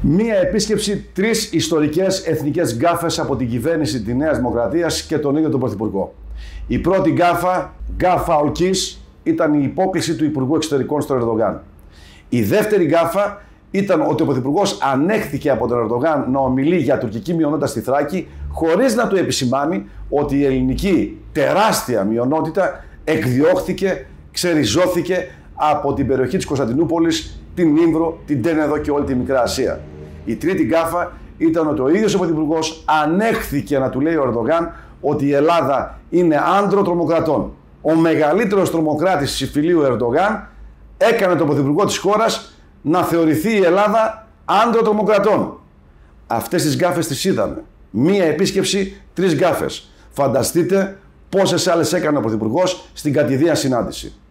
Μία επίσκεψη, τρεις ιστορικές εθνικές γκάφες από την κυβέρνηση της Νέας Δημοκρατίας και τον ίδιο τον Πρωθυπουργό. Η πρώτη γκάφα ολκής, ήταν η υπόκλιση του Υπουργού Εξωτερικών στον Ερντογάν. Η δεύτερη γκάφα ήταν ότι ο Πρωθυπουργός ανέχθηκε από τον Ερντογάν να ομιλεί για τουρκική μειονότητα στη Θράκη, χωρίς να του επισημάνει ότι η ελληνική τεράστια μειονότητα εκδιώχθηκε, ξεριζώθηκε από την περιοχή της Κωνσταντινούπολης, την Ήμβρο, την Τένεδο και όλη τη Μικρά Ασία. Η τρίτη γκάφα ήταν ότι ο ίδιος ο Πρωθυπουργός ανέχθηκε να του λέει ο Ερντογάν ότι η Ελλάδα είναι άνδρο τρομοκρατών. Ο μεγαλύτερος τρομοκράτης της συμφιλίου Ερντογάν έκανε τον Πρωθυπουργό της χώρας να θεωρηθεί η Ελλάδα άνδρο τρομοκρατών. Αυτές τις γκάφες τις είδαμε. Μία επίσκεψη, τρεις γκάφες. Φανταστείτε πόσες άλλες έκανε ο Πρωθυπουργός στην κατηδία συνάντηση.